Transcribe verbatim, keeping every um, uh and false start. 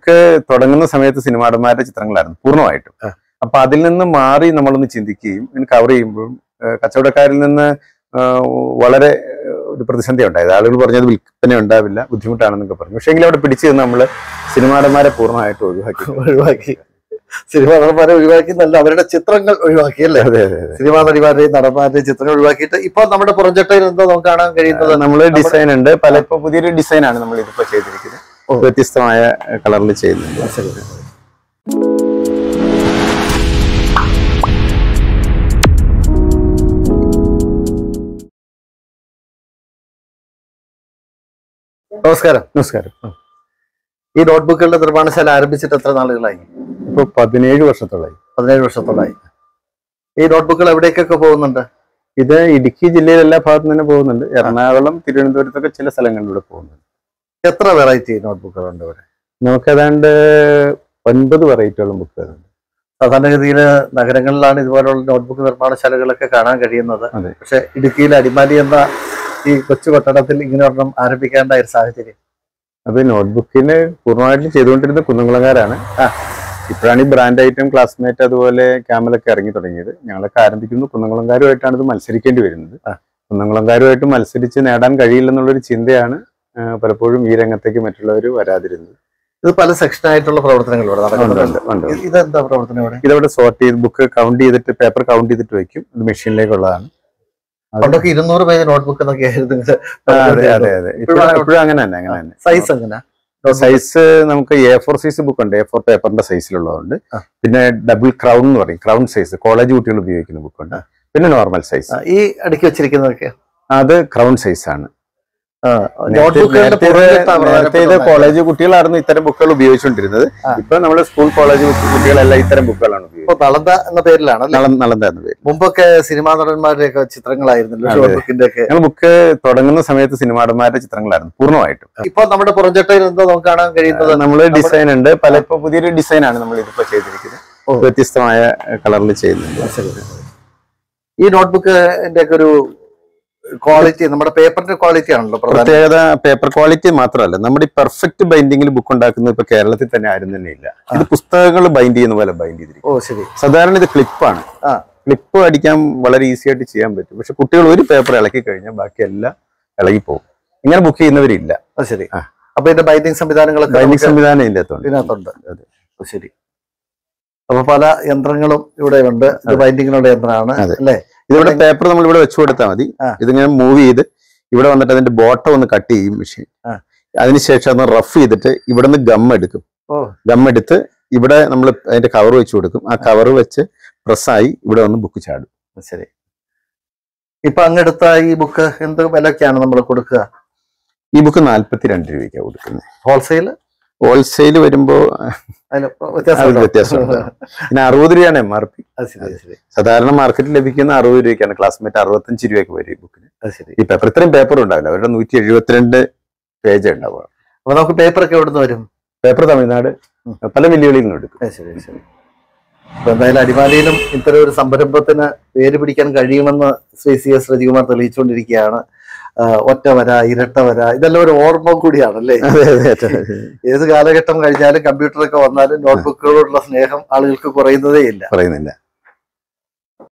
Book തുടങ്ങുന്ന സമയത്ത് സിനിമാടന്മാരുടെ ചിത്രങ്ങളായിരുന്നു പൂർണ്ണമായിട്ടും. അപ്പൊ അതിൽ നിന്ന് മാറി നമ്മളൊന്ന് ചിന്തിക്കുകയും ഇതിന് കവർ ചെയ്യുമ്പോഴും കച്ചവടക്കാരിൽ നിന്ന് വളരെ ഒരു പ്രതിസന്ധി ഉണ്ടായത്. ആളുകൾ പറഞ്ഞത് വിൽപ്പന ഉണ്ടാവില്ല, ബുദ്ധിമുട്ടാണെന്നൊക്കെ പറഞ്ഞു. പക്ഷേ എങ്കിലും അവിടെ പിടിച്ചു നിന്ന് നമ്മള് സിനിമാടന്മാരെ പൂർണ്ണമായിട്ട് ഒഴിവാക്കി ഒഴിവാക്കി സിനിമാ നടന്മാരെ ഒഴിവാക്കി നല്ല അവരുടെ ചിത്രങ്ങൾ ഒഴിവാക്കി അല്ലേ? സിനിമാ നടിമാരുടെയും നടന്മാരുടെയും ചിത്രങ്ങൾ ഒഴിവാക്കിയിട്ട് ഇപ്പൊ നമ്മുടെ പുറംചട്ടയിൽ എന്തോ നമുക്ക് കാണാൻ കഴിയുന്നത് നമ്മള് ഡിസൈൻ ഉണ്ട്. പല ഇപ്പൊ പുതിയൊരു ഡിസൈനാണ് നമ്മൾ ഇതിപ്പോ ചെയ്തിരിക്കുന്നത്. വ്യത്യസ്തമായ കളറിൽ ചെയ്യുന്നുണ്ട്. നമസ്കാരം. നമസ്കാരം. ഈ നോട്ട്ബുക്കുകളുടെ നിർമ്മാണശാല ആരംഭിച്ചിട്ട് എത്ര നാളുകളായി? ഇപ്പൊ പതിനേഴ് വർഷത്തോളായി. പതിനേഴ് വർഷത്തോളായി. ഈ നോട്ട്ബുക്കുകൾ എവിടേക്കൊക്കെ പോകുന്നുണ്ട്? ഇത് ഇടുക്കി ജില്ലയിൽ എല്ലാ ഭാഗത്തും തന്നെ പോകുന്നുണ്ട്. എറണാകുളം, തിരുവനന്തപുരത്തൊക്കെ ചില സ്ഥലങ്ങളിലൂടെ പോകുന്നുണ്ട്. എത്ര വെറൈറ്റി നോട്ട്ബുക്കുകളുണ്ട് ഇവിടെ? നമുക്ക് ഏതാണ്ട് ഒൻപത് വെറൈറ്റിയോളം ബുക്കുകളുണ്ട്. സാധാരണഗതിയിൽ നഗരങ്ങളിലാണ് ഇതുപോലുള്ള നോട്ട്ബുക്ക് നിർമ്മാണശാലകളൊക്കെ കാണാൻ കഴിയുന്നത്. പക്ഷെ ഇടുക്കിയിലെ അടിമാലി എന്ന ഈ കൊച്ചു പട്ടണത്തിൽ ഇങ്ങനെ ഒരെണ്ണം ആരംഭിക്കേണ്ട ഒരു സാഹചര്യം? അത് നോട്ട്ബുക്കിന് പൂർണ്ണമായിട്ടും ചെയ്തുകൊണ്ടിരുന്ന കുന്നംകുളംകാരാണ്. ഇപ്പോഴാണ് ഈ ബ്രാൻഡ് ഐറ്റം, ക്ലാസ്മേറ്റ്, അതുപോലെ ക്യാമലൊക്കെ ഇറങ്ങി തുടങ്ങിയത്. ഞങ്ങളൊക്കെ ആരംഭിക്കുന്നു കുന്നംകുളംകാരുമായിട്ടാണ് ഇത് മത്സരിക്കേണ്ടി വരുന്നത്. കുന്നംകുളംകാരുമായിട്ട് മത്സരിച്ച് നേടാൻ കഴിയില്ലെന്നുള്ളൊരു ചിന്തയാണ് പലപ്പോഴും ഈ രംഗത്തേക്ക് മറ്റുള്ളവർ വരാതിരുന്നത്. ഇത് പല സെക്ഷനായിട്ടുള്ള പ്രവർത്തനങ്ങൾ ഇവിടെ നടക്കുന്നുണ്ട്. ഇതെന്താ പ്രവർത്തനം ഇവിടെ? ഇതവിടെ സോർട്ട് ചെയ്ത് ബുക്ക് കൗണ്ട് ചെയ്തിട്ട് പേപ്പർ കൗണ്ട് ചെയ്തിട്ട് വെക്കും. ഇത് മെഷീനിലേക്കുള്ളതാണ്. അതൊക്കെ ഇരുന്നൂറ് പേജ് നോട്ട്ബുക്ക് എന്നൊക്കെ ആയിരുന്നു. അതെ അതെ അതെ ഇപ്പോഴും അങ്ങനെ തന്നെ അങ്ങനെ തന്നെ. സൈസ് എങ്ങനെ? സൈസ് നമുക്ക് എ ഫോർ സൈസ് ബുക്ക് ഉണ്ട്. എ ഫോർ പേപ്പറിന്റെ സൈസിലുള്ളതുണ്ട്. പിന്നെ ഡബിൾ ക്രൗൺ എന്ന് പറയും, ക്രൗൺ സൈസ്, കോളേജ് കുട്ടികൾ ഉപയോഗിക്കുന്ന ബുക്കുണ്ട്. പിന്നെ നോർമൽ സൈസ്. ഈ അടുക്കി വെച്ചിരിക്കുന്നതൊക്കെ അത് ക്രൗൺ സൈസ് ആണ്. നേരത്തെ ഇത് കോളേജ് കുട്ടികളായിരുന്നു ഇത്തരം ബുക്കുകൾ ഉപയോഗിച്ചുകൊണ്ടിരുന്നത്. ഇപ്പൊ നമ്മള് സ്കൂൾ കോളേജ് കുട്ടികളെല്ലാം ഇത്തരം ബുക്കുകളാണ് ഉപയോഗിക്കുന്നത്. നളന്ദ എന്ന പേരിലാണ്. നളന്ദ എന്ന പേര്. മുമ്പൊക്കെ സിനിമാ നടന്മാരുടെ ഒക്കെ ചിത്രങ്ങളായിരുന്നു. ബുക്ക് തുടങ്ങുന്ന സമയത്ത് സിനിമാടന്മാരുടെ ചിത്രങ്ങളായിരുന്നു പൂർണ്ണമായിട്ടും. ഇപ്പൊ നമ്മുടെ പുറംചട്ടയിൽ എന്തോ നമുക്ക് കാണാൻ കഴിയുന്നത് നമ്മള് ഡിസൈൻ ഉണ്ട്. പല ഇപ്പൊ പുതിയൊരു ഡിസൈനാണ് നമ്മൾ ഇതിപ്പോ ചെയ്തിരിക്കുന്നത്. വ്യത്യസ്തമായ കളറിൽ ചെയ്യുന്നുണ്ട്. ഈ നോട്ട്ബുക്കിന്റെ ഒക്കെ ഒരു ക്വാളിറ്റി, നമ്മുടെ പേപ്പറിന്റെ ക്വാളിറ്റി ആണല്ലോ പ്രത്യേകത. പേപ്പർ ക്വാളിറ്റി മാത്രമല്ല, നമ്മുടെ ഈ പെർഫെക്റ്റ് ബൈൻഡിങ്ങിൽ ബുക്ക് ഉണ്ടാക്കുന്നത് ഇപ്പൊ കേരളത്തിൽ തന്നെ ആരും തന്നെ ഇല്ല. ഇത് പുസ്തകങ്ങൾ ബൈൻഡ് ചെയ്യുന്ന പോലെ ബൈൻഡ് ചെയ്തിരിക്കും. ഓ ശരി. സാധാരണ ഇത് ക്ലിപ്പാണ്. ക്ലിപ്പ് അടിക്കാൻ വളരെ ഈസി ആയിട്ട് ചെയ്യാൻ പറ്റും. പക്ഷെ കുട്ടികൾ ഒരു പേപ്പർ ഇളക്കി കഴിഞ്ഞാൽ ബാക്കി എല്ലാം ഇളകി പോകും. ഇങ്ങനെ ബുക്ക് ചെയ്യുന്നവരില്ല. ശരി. അപ്പൊ ഇതിന്റെ ബൈൻഡിങ് സംവിധാനങ്ങളൊക്കെ ബൈൻഡിങ് സംവിധാനം ഇതിനകത്തുണ്ട്. അതെ ശരി. അപ്പൊ പല യന്ത്രങ്ങളും ഇവിടെ ഉണ്ട്. ഇത് ബൈൻഡിങ്ങിനുള്ള യന്ത്രമാണ് അല്ലേ? ഇതിവിടെ പേപ്പർ നമ്മൾ ഇവിടെ വെച്ചു കൊടുത്താൽ മതി. ഇതിങ്ങനെ മൂവ് ചെയ്ത് ഇവിടെ വന്നിട്ട് അതിന്റെ ബോട്ടം ഒന്ന് കട്ട് ചെയ്യും മെഷീൻ. അതിനുശേഷം അത് റഫ് ചെയ്തിട്ട് ഇവിടെ നിന്ന് ഗം എടുക്കും. ഗം എടുത്ത് ഇവിടെ നമ്മൾ അതിന്റെ കവർ വെച്ച് കൊടുക്കും. ആ കവർ വെച്ച് പ്രസ്സായി ഇവിടെ വന്ന് ബുക്ക് ചാടും. ശരി. ഇപ്പൊ അങ്ങെടുത്ത ഈ ബുക്ക് എന്ത് വിലക്കാണ് നമ്മൾ കൊടുക്കുക? ഈ ബുക്ക് നാല്പത്തിരണ്ട് രൂപയ്ക്കാണ് കൊടുക്കുന്നത്. ഹോൾസെയിൽ ഹോൾസെയിൽ വരുമ്പോ വ്യത്യാസമുണ്ട്. പിന്നെ അറുപത് രൂപയാണ് എം ആർ പി. സാധാരണ മാർക്കറ്റിൽ ലഭിക്കുന്ന അറുപത് രൂപയ്ക്കാണ്. ക്ലാസ്മേറ്റ് അറുപത്തഞ്ച് രൂപയ്ക്ക് വരും ഈ ബുക്കിന്. ഈ പേപ്പർ ഇത്രയും പേപ്പർ ഉണ്ടാവില്ല. അവരുടെ നൂറ്റി എഴുപത്തിരണ്ട് പേജ് ഉണ്ടാവുക. അപ്പൊ നമുക്ക് പേപ്പർ ഒക്കെ എവിടുന്ന് വരും? പേപ്പർ തമിഴ്നാട് പല മില്ലുകളിൽ നിന്ന് എടുക്കും. ശരി ശരി. അപ്പൊ എന്തായാലും അടിമാലിയിലും ഇത്തരം ഒരു സംരംഭത്തിന് പേര് പിടിക്കാൻ കഴിയുമെന്ന് ശ്രീ സി എസ് രജികുമാർ തെളിയിച്ചുകൊണ്ടിരിക്കുകയാണ്. ഒറ്റ വര, ഇരട്ട വര, ഇതെല്ലാം ഒരു ഓർമ്മ കൂടിയാണല്ലേ? ഏത് കാലഘട്ടം കഴിഞ്ഞാലും കമ്പ്യൂട്ടറൊക്കെ വന്നാലും നോട്ട്ബുക്കുകളോടുള്ള സ്നേഹം ആളുകൾക്ക് കുറയുന്നതേ ഇല്ല. പറയുന്നില്ല.